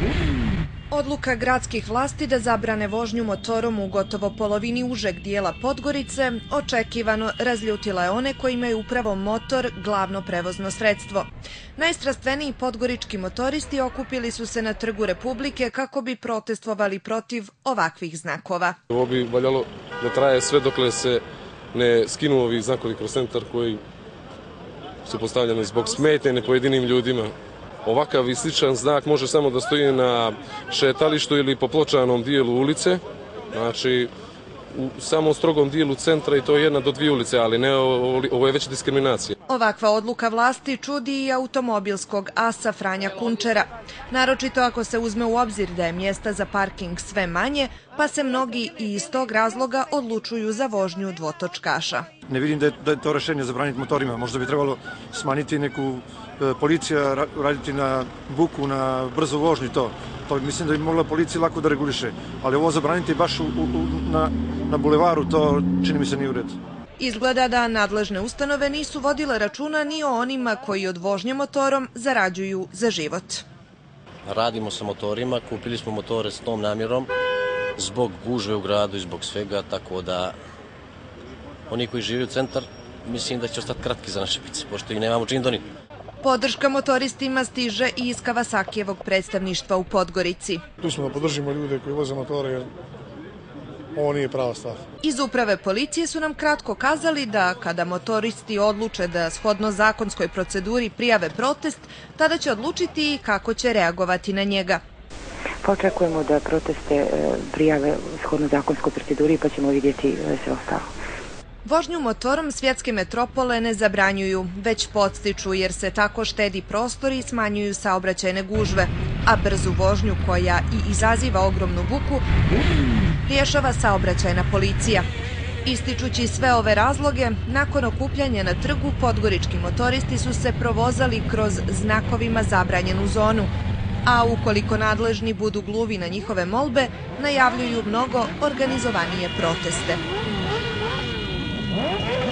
Odluka gradskih vlasti da zabrane vožnju motorom u gotovo polovini užeg dijela Podgorice očekivano razljutila je one kojima je upravo motor glavno prevozno sredstvo. Najstrastveniji podgorički motoristi okupili su se na Trgu Republike kako bi protestvovali protiv ovakvih znakova. Ovo bi valjalo da traje sve dokle se ne skinu ovi znakovi kroz centar koji su postavljeni zbog smetnje pojedinim ljudima. Ovakav i sličan znak može samo da stoji na šetalištu ili po pločanom dijelu ulice, znači u samom strogom dijelu centra i to je 1 do 2 ulice, ali ne, ovo je već diskriminacija. Ovakva odluka vlasti čudi i automobilskog asa Franja Kunčera. Naročito ako se uzme u obzir da je mjesta za parking sve manje, pa se mnogi i iz tog razloga odlučuju za vožnju dvotočkaša. Ne vidim da je to rešenje zabraniti motorima. Možda bi trebalo smanjiti neku policija, raditi na buku, na brzu vožnju to. Mislim da bi mogla policija lako da reguliše. Ali ovo zabraniti baš na bulevaru, to čini mi se nije u redu. Izgleda da nadležne ustanove nisu vodile računa ni o onima koji od vožnje motorom zarađuju za život. Radimo sa motorima, kupili smo motore s tom namjerom zbog gužve u gradu i zbog svega, tako da oni koji žive u centar mislim da će ostati kratki za naše pice, pošto ih nemamo čim doniti. Podrška motoristima stiže i iz Kawasakijevog predstavništva u Podgorici. Tu smo da podržimo ljude koji voze motore, jer ovo nije prava stvar. Iz uprave policije su nam kratko kazali da kada motoristi odluče da shodno zakonskoj proceduri prijave protest, tada će odlučiti kako će reagovati na njega. Očekujemo da proteste prijave shodno zakonskoj proceduri pa ćemo vidjeti sve ostalo. Vožnju motorom svjetske metropole ne zabranjuju, već podstiču jer se tako štedi prostor i smanjuju saobraćajne gužve, a brzu vožnju koja i izaziva ogromnu buku rješava saobraćajna policija. Ističući sve ove razloge, nakon okupljanja na trgu podgorički motoristi su se provozali kroz znakovima zabranjenu zonu, a ukoliko nadležni budu gluvi na njihove molbe, najavljuju mnogo organizovanije proteste.